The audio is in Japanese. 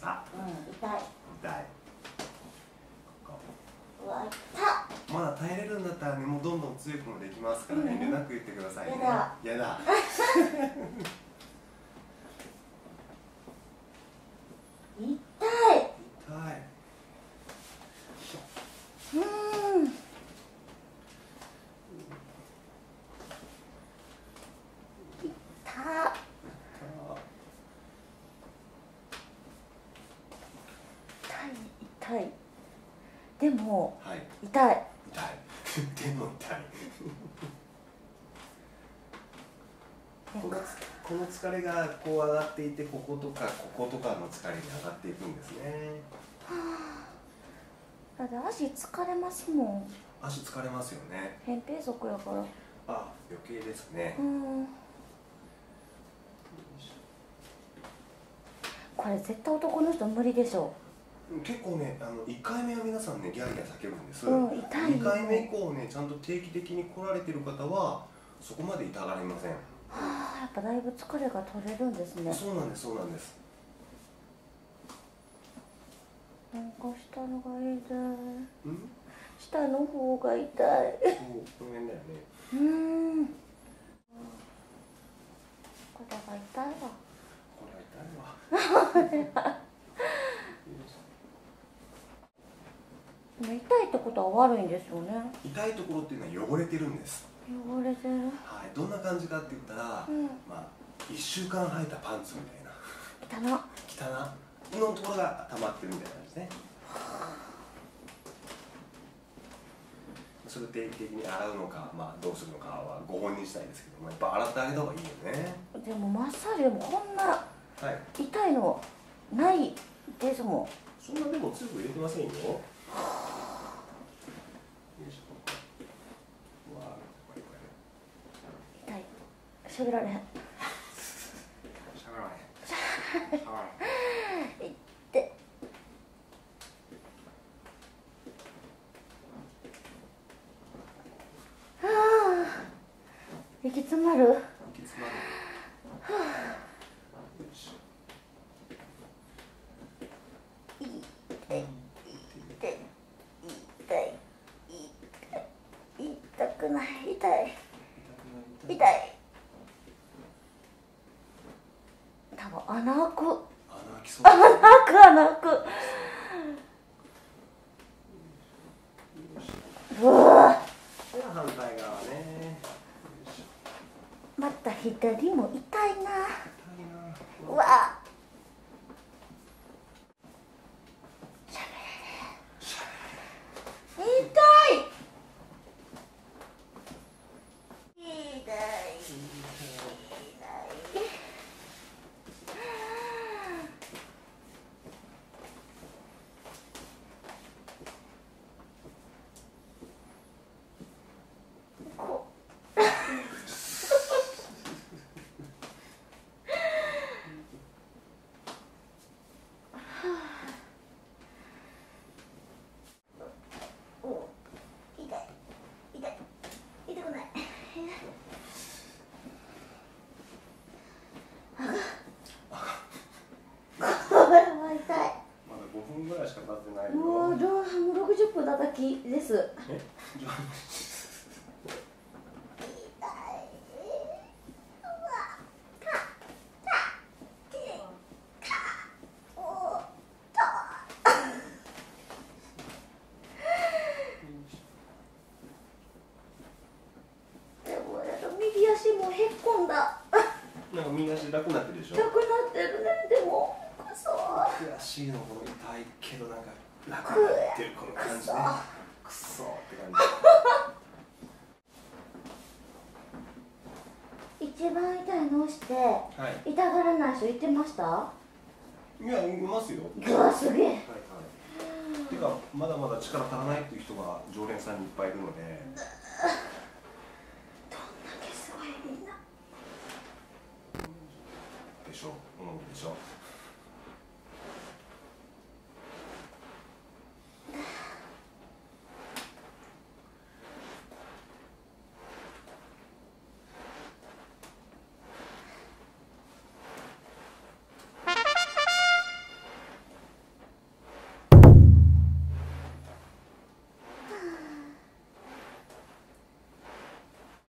さ。 痛い。 痛い。 うわ、痛っ。 まだ耐えれるんだったらね、もうどんどん強くもできますからね、遠慮なく言ってくださいね。やだ。 痛い。 痛い。 痛い。でも、 はい、 痛い。 痛い。でも痛い。この疲れがこう上がっていて、こことかこことかの疲れに上がっていくんですね。 だって足疲れますもん。 足疲れますよね。 扁平足やから。 あ、余計ですね。 これ絶対男の人無理でしょ。 結構ね、1回目は皆さんね、ギャーギャー叫ぶんです。 痛い。 2回目以降ね、ちゃんと定期的に来られてる方はそこまで痛がりません。 やっぱだいぶ疲れが取れるんですね。 そうなんです、そうなんです。 なんか下のが痛い。下の方が痛い。 そう、この辺だよね。 これが痛いわ。 これは痛いわ。 痛いってことは悪いんですよね。 痛いところっていうのは汚れてるんです。 汚れてる。 はい、どんな感じかって言ったら、まあ1週間履いたパンツみたいな。汚のところが溜まってるみたいな感じね。それを定期的に洗うのか、どうするのかはご本人次第ですけども、やっぱ洗ってあげた方がいいよね。 でもマッサージでもこんな痛いのないですもん。 そんなでも強く入れてませんよ。 痛い。喋られへん。息詰まる。痛くない。痛い。多分穴開く。穴開く。うわ。 反対側ね。 また左も痛いな。うわ。もう60分叩きです。でも右足もへっこんだ。 なんか右足楽になってるでしょ。 楽になってるね。でも悔しいの、この痛いけどなんか楽になってるこの感じね。くそーって感じ。一番痛いのをして痛がらない人いてました？ いや、いますよ。 うわ、すげえ。 てかまだまだ力足らないっていう人が常連さんにいっぱいいるので。